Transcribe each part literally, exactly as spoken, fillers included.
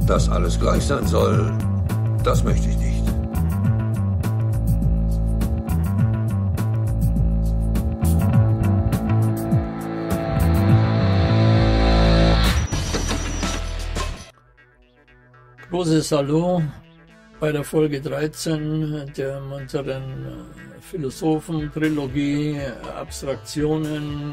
Dass alles gleich sein soll, das möchte ich nicht. Großes Hallo bei der Folge dreizehn der unseren Philosophen-Trilogie Abstraktionen,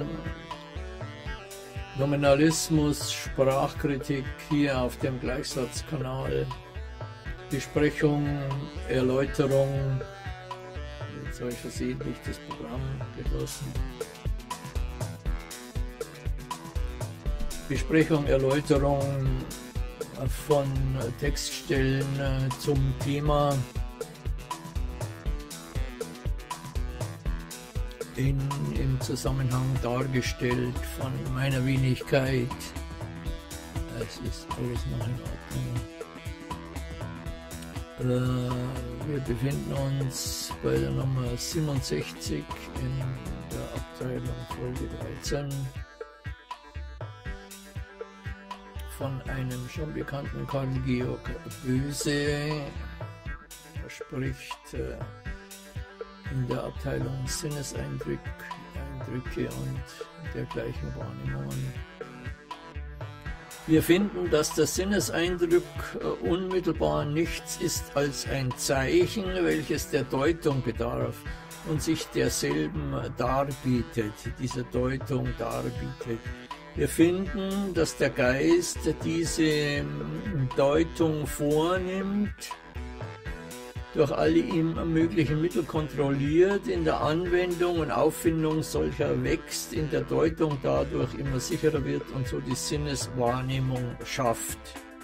Nominalismus, Sprachkritik hier auf dem Gleichsatzkanal. Besprechung, Erläuterung. Jetzt habe ich versehentlich das Programm geschlossen. Besprechung, Erläuterung von Textstellen zum Thema in, im Zusammenhang dargestellt von meiner Wenigkeit. Es ist alles noch in Ordnung. Äh, wir befinden uns bei der Nummer siebenundsechzig in der Abteilung Folge dreizehn. Von einem schon bekannten Karl Georg Böse. Er spricht äh, in der Abteilung Sinneseindrücke Eindrücke und dergleichen Wahrnehmungen. Wir finden, dass der Sinneseindruck äh, unmittelbar nichts ist als ein Zeichen, welches der Deutung bedarf und sich derselben darbietet, dieser Deutung darbietet. Wir finden, dass der Geist diese Deutung vornimmt, durch alle ihm möglichen Mittel kontrolliert, in der Anwendung und Auffindung solcher wächst, in der Deutung dadurch immer sicherer wird und so die Sinneswahrnehmung schafft.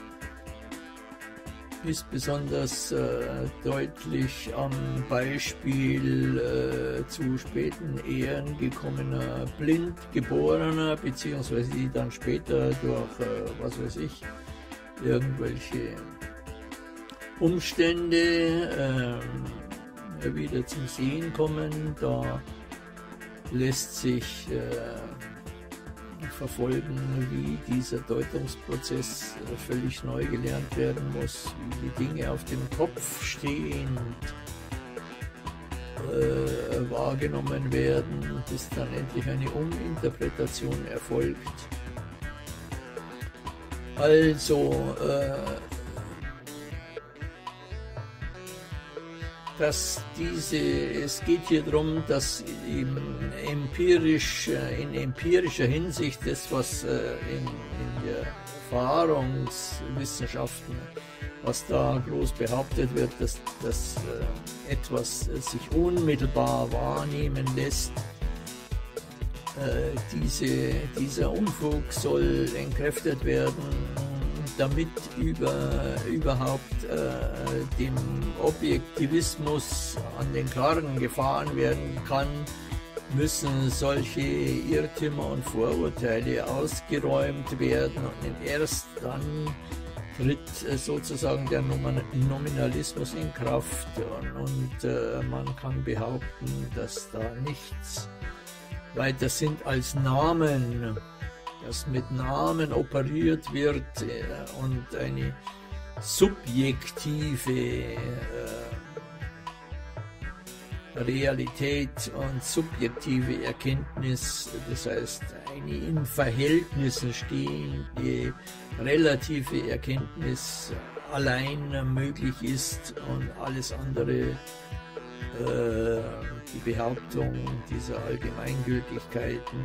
Ist besonders äh, deutlich am Beispiel äh, zu späten Ehren gekommener Blindgeborener, beziehungsweise die dann später durch, äh, was weiß ich, irgendwelche Umstände äh, wieder zum Sehen kommen. Da lässt sich äh, verfolgen, wie dieser Deutungsprozess völlig neu gelernt werden muss, wie die Dinge auf dem Kopf stehend äh, wahrgenommen werden, bis dann endlich eine Uminterpretation erfolgt. Also, äh, dass diese, es geht hier darum, dass eben empirisch, in empirischer Hinsicht das, was in, in der Erfahrungswissenschaften, was da groß behauptet wird, dass, dass etwas sich unmittelbar wahrnehmen lässt, diese, dieser Unfug soll entkräftet werden, damit über, überhaupt äh, dem Objektivismus an den Karren gefahren werden kann, müssen solche Irrtümer und Vorurteile ausgeräumt werden und erst dann tritt äh, sozusagen der Nominalismus in Kraft und, und äh, man kann behaupten, dass da nichts weiter sind als Namen, dass mit Namen operiert wird äh, und eine subjektive äh, Realität und subjektive Erkenntnis, das heißt eine in Verhältnissen stehende relative Erkenntnis allein möglich ist und alles andere, äh, die Behauptung dieser Allgemeingültigkeiten,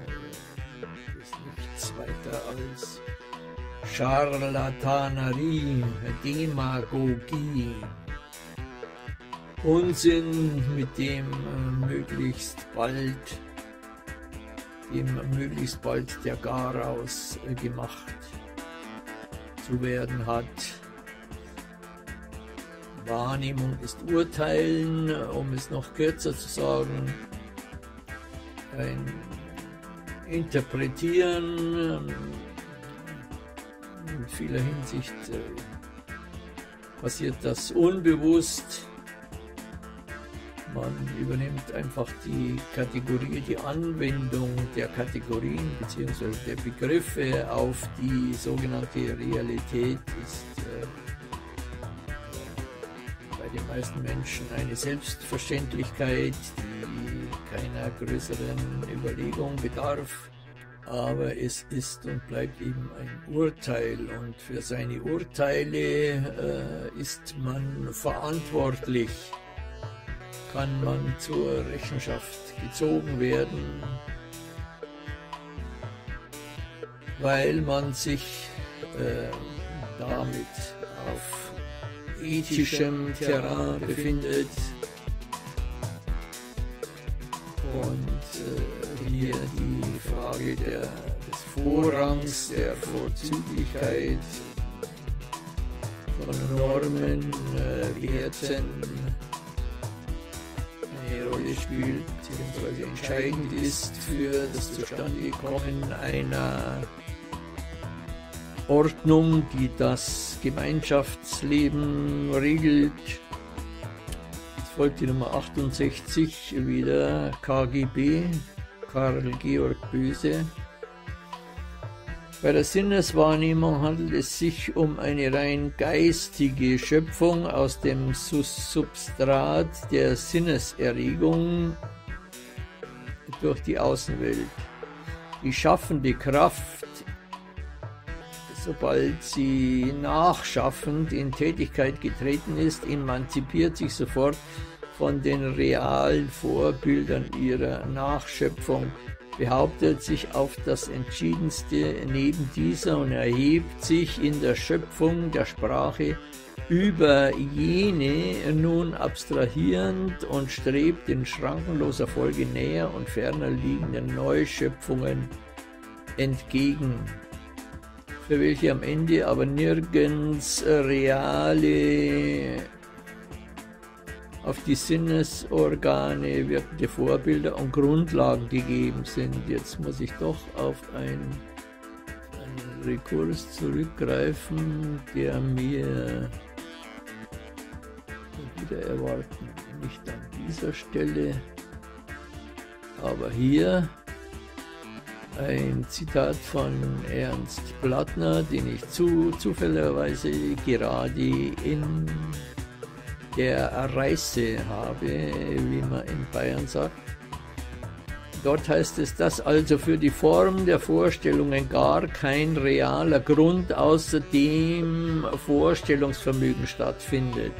nichts weiter als Scharlatanerie, Demagogie, Unsinn, mit dem möglichst bald, dem möglichst bald der Garaus gemacht zu werden hat. Wahrnehmung ist Urteilen, um es noch kürzer zu sagen, ein Interpretieren, in vieler Hinsicht äh, passiert das unbewusst. Man übernimmt einfach die Kategorie, die Anwendung der Kategorien bzw. der Begriffe auf die sogenannte Realität ist äh, bei den meisten Menschen eine Selbstverständlichkeit, die keiner größeren Überlegung bedarf. Aber es ist und bleibt eben ein Urteil, und für seine Urteile äh, ist man verantwortlich, kann man zur Rechenschaft gezogen werden, weil man sich äh, damit auf ethischem Terrain befindet und äh, hier die Frage der, des Vorrangs, der Vorzüglichkeit von Normen, äh, Werten eine Rolle spielt, beziehungsweise entscheidend ist für das Zustandekommen einer Ordnung, die das Gemeinschaftsleben regelt. Es folgt die Nummer achtundsechzig, wieder K G B, Karl Georg Böse. Bei der Sinneswahrnehmung handelt es sich um eine rein geistige Schöpfung aus dem Substrat der Sinneserregung durch die Außenwelt. Die schaffende Kraft, sobald sie nachschaffend in Tätigkeit getreten ist, emanzipiert sich sofort von den realen Vorbildern ihrer Nachschöpfung, behauptet sich auf das Entschiedenste neben dieser und erhebt sich in der Schöpfung der Sprache über jene nun abstrahierend und strebt in schrankenloser Folge näher und ferner liegenden Neuschöpfungen entgegen, für welche am Ende aber nirgends reale, auf die Sinnesorgane wirkende Vorbilder und Grundlagen gegeben sind. Jetzt muss ich doch auf einen, einen Rekurs zurückgreifen, der mir wieder erwarten, nicht an dieser Stelle, aber hier ein Zitat von Ernst Plattner, den ich zu, zufälligerweise gerade in der Reise habe, wie man in Bayern sagt. Dort heißt es, dass also für die Form der Vorstellungen gar kein realer Grund außer dem Vorstellungsvermögen stattfindet.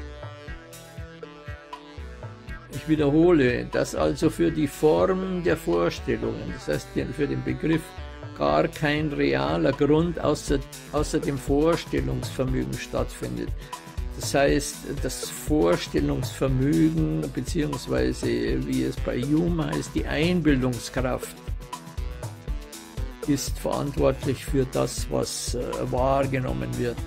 Ich wiederhole, dass also für die Form der Vorstellungen, das heißt für den Begriff, gar kein realer Grund außer, außer dem Vorstellungsvermögen stattfindet. Das heißt, das Vorstellungsvermögen, beziehungsweise wie es bei Hume heißt, die Einbildungskraft, ist verantwortlich für das, was äh, wahrgenommen wird.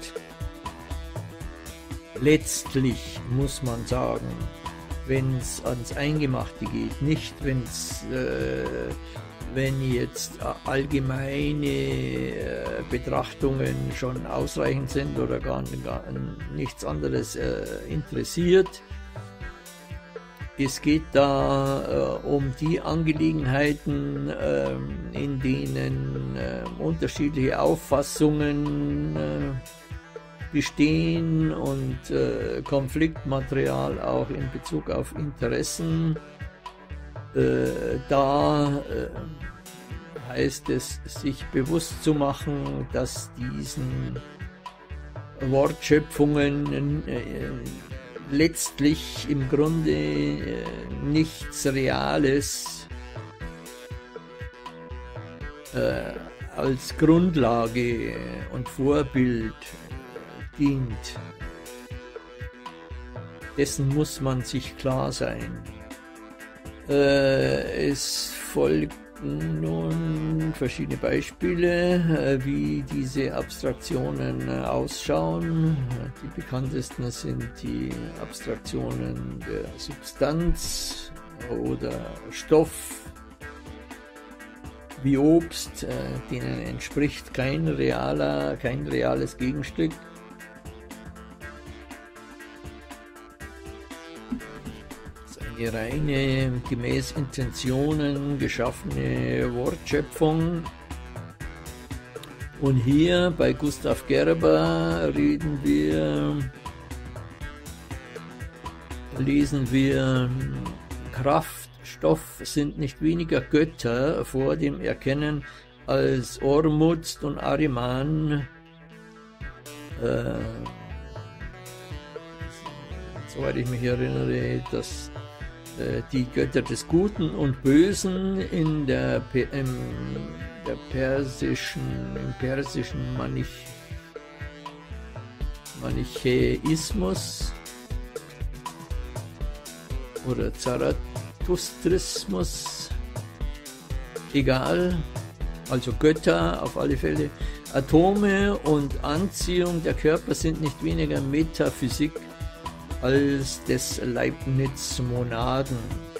Letztlich muss man sagen, wenn es ans Eingemachte geht, nicht wenn's, äh, wenn jetzt allgemeine äh, Betrachtungen schon ausreichend sind oder gar, gar nichts anderes äh, interessiert. Es geht da äh, um die Angelegenheiten, äh, in denen äh, unterschiedliche Auffassungen äh, bestehen und äh, Konfliktmaterial auch in Bezug auf Interessen. Äh, da äh, heißt es, sich bewusst zu machen, dass diesen Wortschöpfungen äh, letztlich im Grunde äh, nichts Reales äh, als Grundlage und Vorbild dient. Dessen muss man sich klar sein. Äh, es folgten nun verschiedene Beispiele, äh, wie diese Abstraktionen äh, ausschauen. Die bekanntesten sind die Abstraktionen der Substanz oder Stoff, wie Obst, äh, denen entspricht kein realer, kein reales Gegenstück. eine reine, gemäß Intentionen geschaffene Wortschöpfung. Und hier bei Gustav Gerber reden wir, lesen wir, Kraft, Stoff sind nicht weniger Götter vor dem Erkennen als Ormuzd und Ahriman, äh, soweit ich mich erinnere, dass äh, die Götter des Guten und Bösen in der, im, der persischen, im persischen Manich, Manichäismus oder Zarathustrismus, egal, also Götter auf alle Fälle. Atome und Anziehung der Körper sind nicht weniger Metaphysik als des Leibniz-Monaden.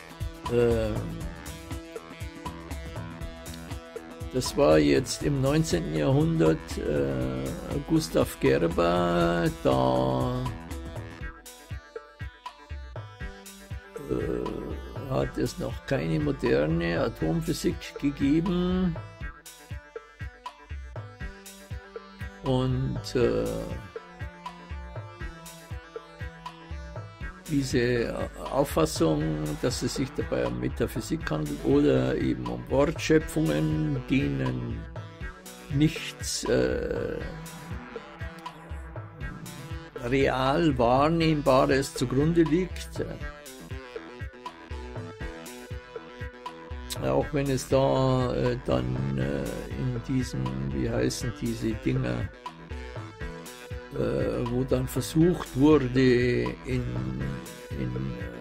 Das war jetzt im neunzehnten Jahrhundert äh, Gustav Gerber, da äh, hat es noch keine moderne Atomphysik gegeben. Und äh, diese Auffassung, dass es sich dabei um Metaphysik handelt oder eben um Wortschöpfungen, denen nichts äh, real Wahrnehmbares zugrunde liegt, auch wenn es da äh, dann äh, in diesen, wie heißen diese Dinger, äh, wo dann versucht wurde, in, in, äh,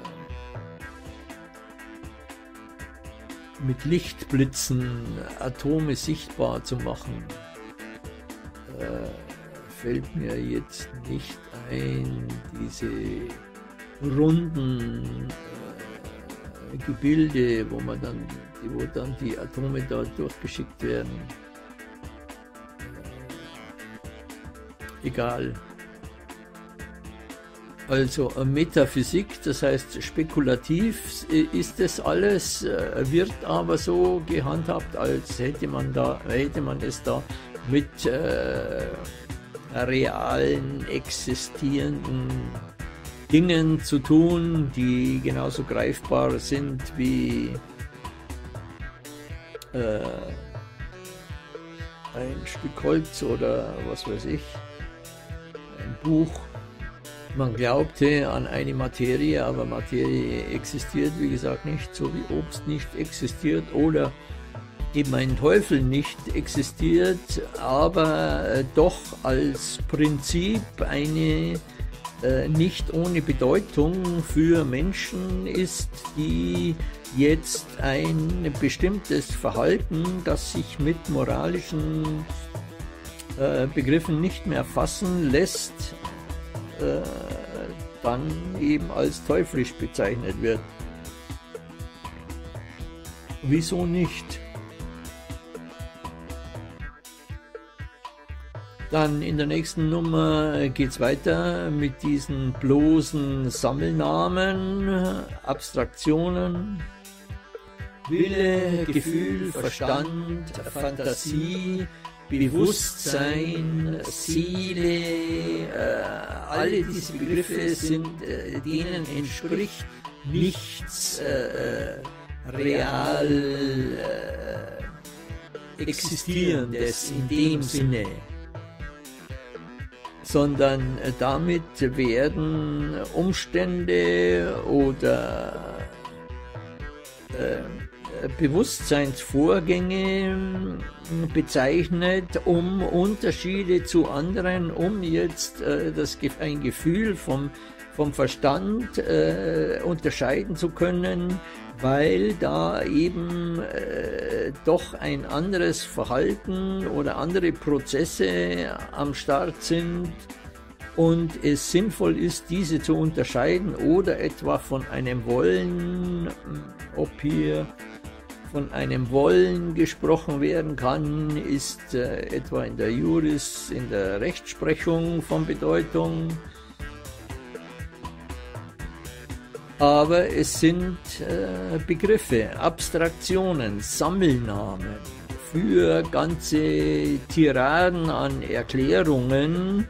mit Lichtblitzen Atome sichtbar zu machen, äh, fällt mir jetzt nicht ein, diese runden äh, Gebilde, wo man dann, wo dann die Atome da durchgeschickt werden. Egal. Also Metaphysik, das heißt spekulativ ist das alles, wird aber so gehandhabt, als hätte man da, hätte man es da mit äh, realen, existierenden Dingen zu tun, die genauso greifbar sind wie äh, ein Stück Holz oder was weiß ich, ein Buch. Man glaubte an eine Materie, aber Materie existiert, wie gesagt, nicht, so wie Obst nicht existiert oder eben ein Teufel nicht existiert, aber doch als Prinzip eine äh, nicht ohne Bedeutung für Menschen ist, die jetzt ein bestimmtes Verhalten, das sich mit moralischen äh, Begriffen nicht mehr fassen lässt, äh, dann eben als teuflisch bezeichnet wird. Wieso nicht? Dann in der nächsten Nummer geht es weiter mit diesen bloßen Sammelnamen, Abstraktionen, Wille, Gefühl, Verstand, Fantasie, Bewusstsein, Seele, äh, alle diese Begriffe sind, äh, denen entspricht nichts äh, real äh, Existierendes in dem Sinne, sondern äh, damit werden Umstände oder äh, Bewusstseinsvorgänge bezeichnet, um Unterschiede zu anderen, um jetzt äh, das, ein Gefühl vom, vom Verstand äh, unterscheiden zu können, weil da eben äh, doch ein anderes Verhalten oder andere Prozesse am Start sind und es sinnvoll ist, diese zu unterscheiden oder etwa von einem Wollen, ob hier von einem Wollen gesprochen werden kann, ist äh, etwa in der Juris, in der Rechtsprechung von Bedeutung. aber es sind äh, Begriffe, Abstraktionen, Sammelnamen für ganze Tiraden an Erklärungen,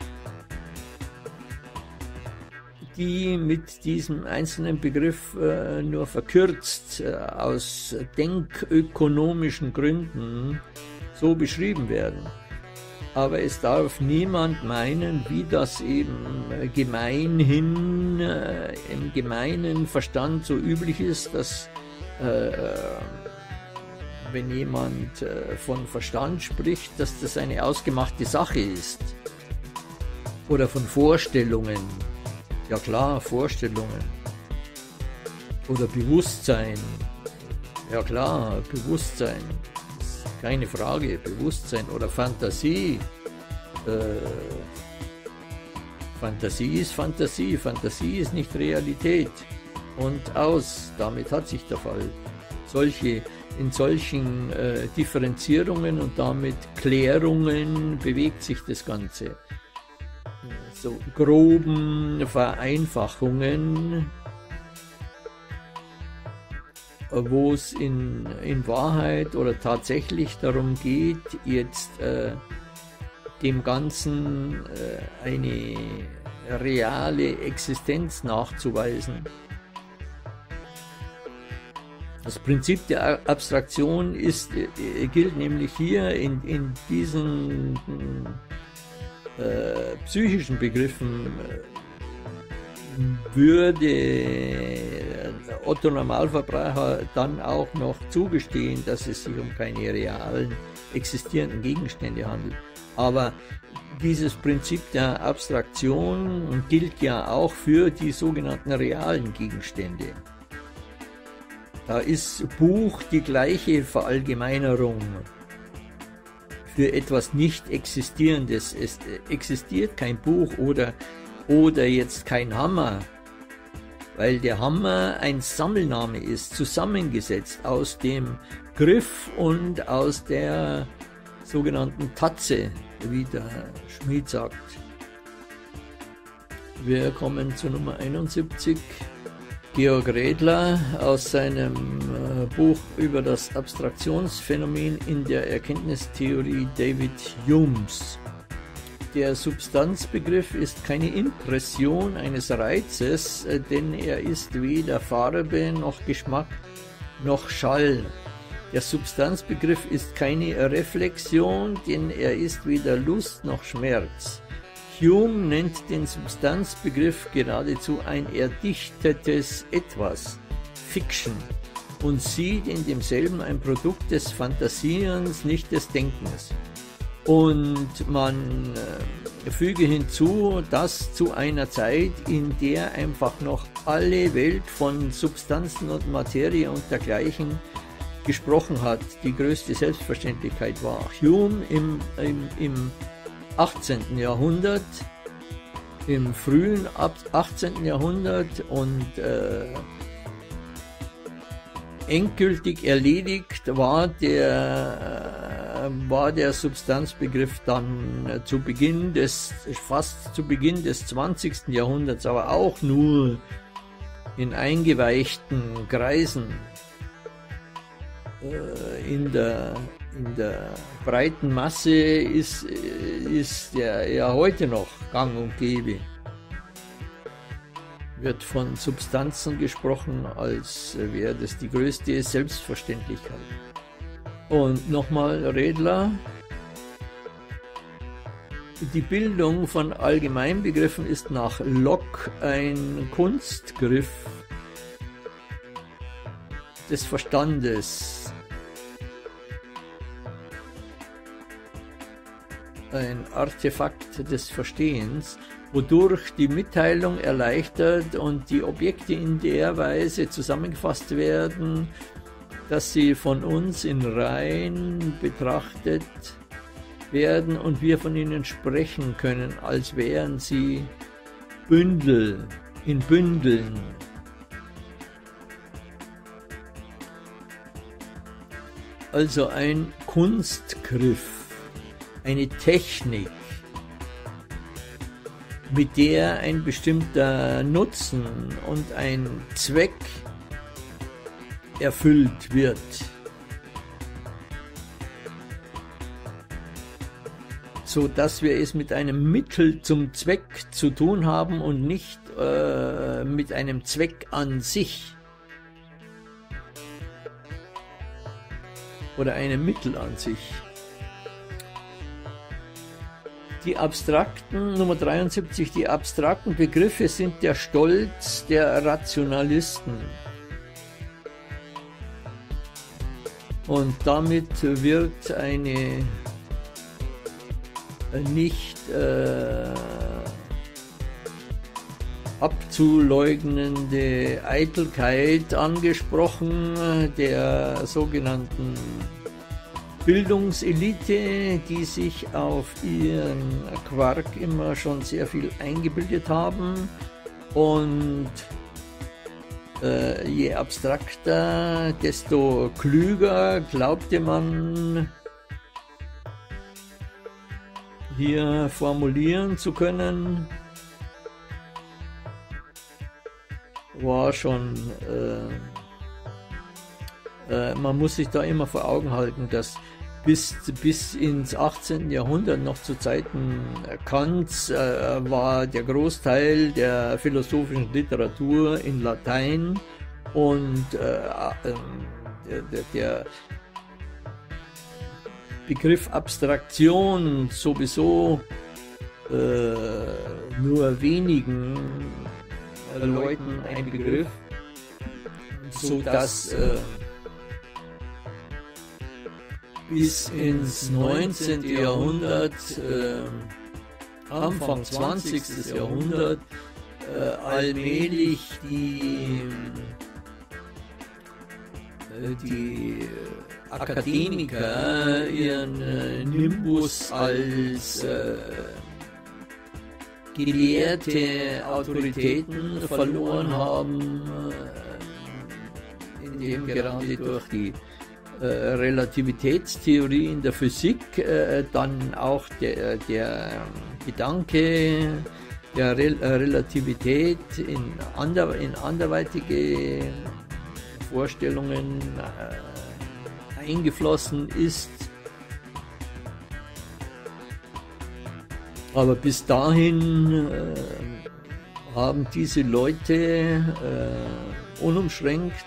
die mit diesem einzelnen Begriff äh, nur verkürzt äh, aus denkökonomischen Gründen so beschrieben werden. Aber es darf niemand meinen, wie das eben gemeinhin, äh, im gemeinen Verstand so üblich ist, dass äh, wenn jemand äh, von Verstand spricht, dass das eine ausgemachte Sache ist. Oder von Vorstellungen. Ja klar, Vorstellungen. Oder Bewusstsein. Ja klar, Bewusstsein. Keine Frage, Bewusstsein oder Fantasie. Äh, Fantasie ist Fantasie, Fantasie ist nicht Realität. Und aus, damit hat sich der Fall. Solche, in solchen äh, Differenzierungen und damit Klärungen bewegt sich das Ganze. So groben Vereinfachungen, wo es in, in Wahrheit oder tatsächlich darum geht, jetzt äh, dem Ganzen äh, eine reale Existenz nachzuweisen. Das Prinzip der Abstraktion ist, äh, gilt nämlich hier in, in diesen äh, psychischen Begriffen, äh, würde Otto Normalverbraucher dann auch noch zugestehen, dass es sich um keine realen existierenden Gegenstände handelt. Aber dieses Prinzip der Abstraktion gilt ja auch für die sogenannten realen Gegenstände. Da ist Buch die gleiche Verallgemeinerung für etwas nicht Existierendes. Es existiert kein Buch oder Oder jetzt kein Hammer, weil der Hammer ein Sammelname ist, zusammengesetzt aus dem Griff und aus der sogenannten Tatze, wie der Schmied sagt. Wir kommen zu Nummer einundsiebzig. Georg Redler aus seinem Buch über das Abstraktionsphänomen in der Erkenntnistheorie David Humes. Der Substanzbegriff ist keine Impression eines Reizes, denn er ist weder Farbe noch Geschmack noch Schall. Der Substanzbegriff ist keine Reflexion, denn er ist weder Lust noch Schmerz. Hume nennt den Substanzbegriff geradezu ein erdichtetes Etwas, Fiction, und sieht in demselben ein Produkt des Fantasierens, nicht des Denkens. Und man äh, füge hinzu, dass zu einer Zeit, in der einfach noch alle Welt von Substanzen und Materie und dergleichen gesprochen hat, die größte Selbstverständlichkeit war. Hume im, im, im achtzehnten Jahrhundert, im frühen achtzehnten Jahrhundert und äh, endgültig erledigt war der, war der Substanzbegriff dann zu Beginn des, fast zu Beginn des zwanzigsten Jahrhunderts, aber auch nur in eingeweichten Kreisen. In der, in der breiten Masse ist, ist der ja heute noch gang und gäbe. Wird von Substanzen gesprochen, als wäre das die größte Selbstverständlichkeit. Und nochmal Redler. Die Bildung von Allgemeinbegriffen ist nach Locke ein Kunstgriff des Verstandes, ein Artefakt des Verstehens, wodurch die Mitteilung erleichtert und die Objekte in der Weise zusammengefasst werden, dass sie von uns in Reihen betrachtet werden und wir von ihnen sprechen können, als wären sie Bündel, in Bündeln. Also ein Kunstgriff, eine Technik, mit der ein bestimmter Nutzen und ein Zweck erfüllt wird. So dass wir es mit einem Mittel zum Zweck zu tun haben und nicht äh, mit einem Zweck an sich oder einem Mittel an sich. Die abstrakten, Nummer dreiundsiebzig, die abstrakten Begriffe sind der Stolz der Rationalisten. Und damit wird eine nicht äh, abzuleugnende Eitelkeit angesprochen der sogenannten Bildungselite, die sich auf ihren Quark immer schon sehr viel eingebildet haben, und äh, je abstrakter, desto klüger glaubte man hier formulieren zu können. War schon äh, äh, man muss sich da immer vor Augen halten, dass bis, bis ins achtzehnten Jahrhundert, noch zu Zeiten Kants, äh, war der Großteil der philosophischen Literatur in Latein, und äh, äh, der, der Begriff Abstraktion sowieso äh, nur wenigen äh, Leuten ein Begriff, so dass äh, bis ins neunzehnten Jahrhundert, äh, Anfang zwanzigsten Jahrhundert, äh, allmählich die, äh, die Akademiker ihren äh, Nimbus als äh, gelehrte Autoritäten verloren haben, äh, indem gerade durch die Äh, Relativitätstheorie in der Physik äh, dann auch der, der Gedanke der Re Relativität in, ander in anderweitige Vorstellungen äh, eingeflossen ist. Aber bis dahin äh, haben diese Leute äh, unumschränkt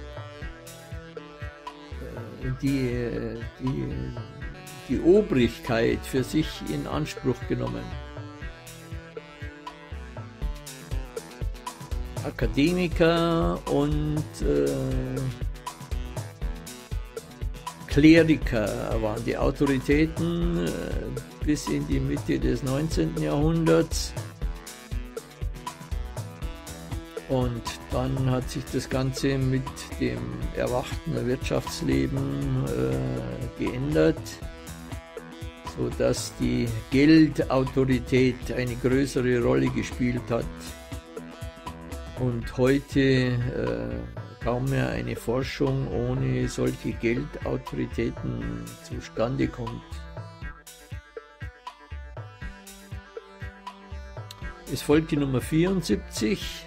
Die, die, die Obrigkeit für sich in Anspruch genommen. Akademiker und äh, Kleriker waren die Autoritäten äh, bis in die Mitte des neunzehnten Jahrhunderts. Und dann hat sich das Ganze mit dem erwachten Wirtschaftsleben äh, geändert, sodass die Geldautorität eine größere Rolle gespielt hat und heute äh, kaum mehr eine Forschung ohne solche Geldautoritäten zustande kommt. Es folgt die Nummer vierundsiebzig.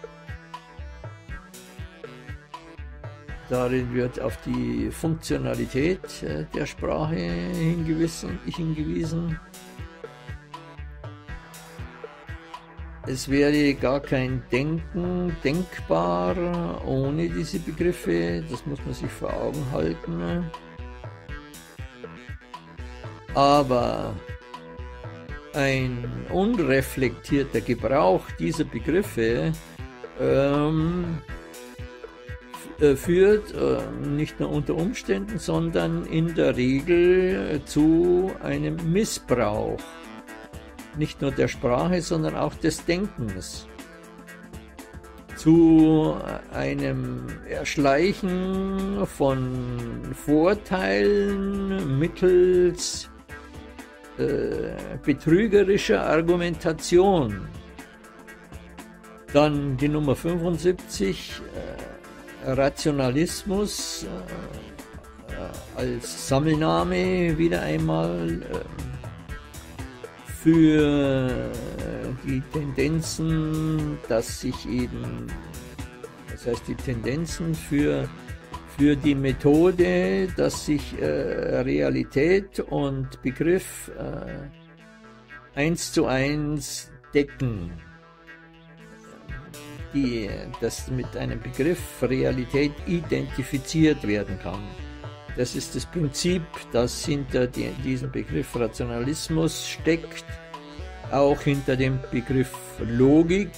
Darin wird auf die Funktionalität der Sprache hingewiesen. hingewiesen. Es wäre gar kein Denken denkbar ohne diese Begriffe, das muss man sich vor Augen halten. Aber ein unreflektierter Gebrauch dieser Begriffe ähm, führt äh, nicht nur unter Umständen, sondern in der Regel zu einem Missbrauch, nicht nur der Sprache, sondern auch des Denkens, zu einem Erschleichen von Vorteilen mittels äh, betrügerischer Argumentation. Dann die Nummer fünfundsiebzig, äh, Rationalismus äh, als Sammelname wieder einmal äh, für die Tendenzen, dass sich eben, das heißt die Tendenzen für, für die Methode, dass sich äh, Realität und Begriff äh, eins zu eins decken, die, dass mit einem Begriff Realität identifiziert werden kann. Das ist das Prinzip, das hinter die, diesem Begriff Rationalismus steckt, auch hinter dem Begriff Logik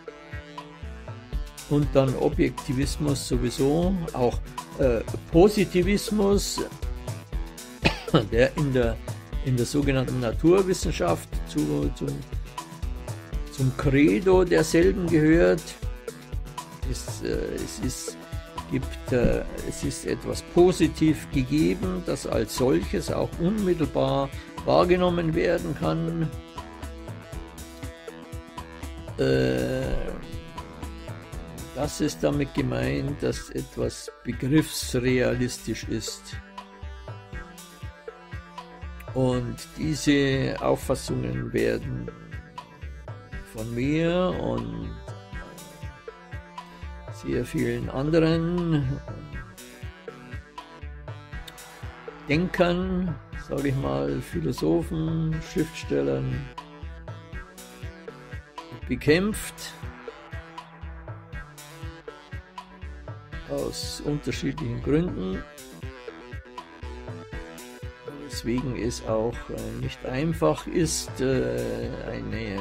und dann Objektivismus sowieso, auch äh, Positivismus, der in der, in der sogenannten Naturwissenschaft zu, zu, zum Credo derselben gehört. Es, äh, es ist Gibt, äh, es ist etwas positiv gegeben, das als solches auch unmittelbar wahrgenommen werden kann. Äh, das ist damit gemeint, dass etwas begriffsrealistisch ist. Und diese Auffassungen werden von mir und sehr vielen anderen Denkern, sage ich mal, Philosophen, Schriftstellern bekämpft, aus unterschiedlichen Gründen, weswegen es auch nicht einfach ist, eine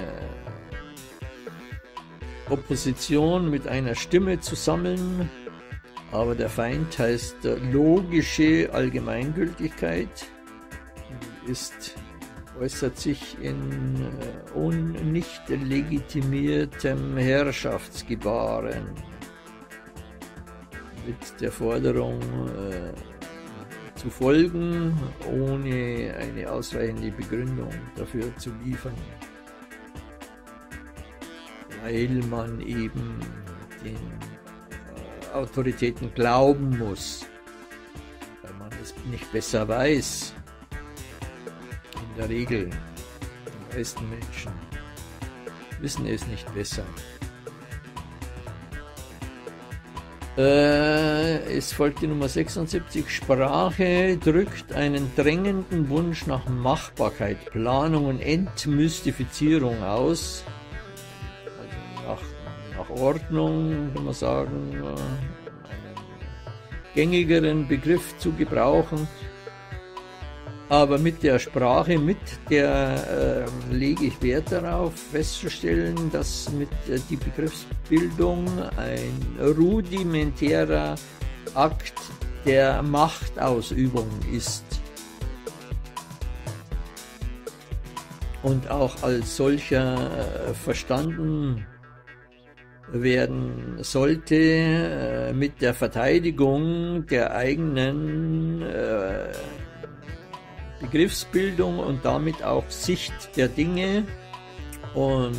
Opposition mit einer Stimme zu sammeln, aber der Feind heißt logische Allgemeingültigkeit, ist, äußert sich in äh, nicht legitimiertem Herrschaftsgebaren mit der Forderung äh, zu folgen, ohne eine ausreichende Begründung dafür zu liefern. Weil man eben den äh, Autoritäten glauben muss, weil man es nicht besser weiß. In der Regel, die meisten Menschen wissen es nicht besser. Äh, es folgt die Nummer sechsundsiebzig. Sprache drückt einen drängenden Wunsch nach Machbarkeit, Planung und Entmystifizierung aus. Nach, nach Ordnung, kann man sagen, einen gängigeren Begriff zu gebrauchen. Aber mit der Sprache, mit der äh, lege ich Wert darauf, festzustellen, dass mit äh, die Begriffsbildung ein rudimentärer Akt der Machtausübung ist. Und auch als solcher äh, verstanden werden sollte äh, mit der Verteidigung der eigenen äh, Begriffsbildung und damit auch Sicht der Dinge. Und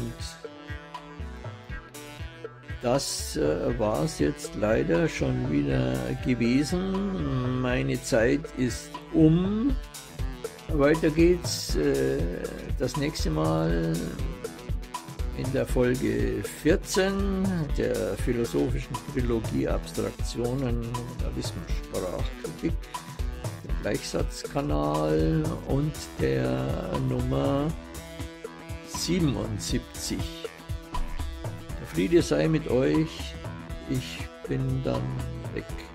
das äh, war es jetzt leider schon wieder gewesen. Meine Zeit ist um. Weiter geht's äh, das nächste Mal in der Folge vierzehn der philosophischen Trilogie Abstraktionen, Realismus, Sprachkritik, dem Gleichsatzkanal und der Nummer siebenundsiebzig. Der Friede sei mit euch, ich bin dann weg.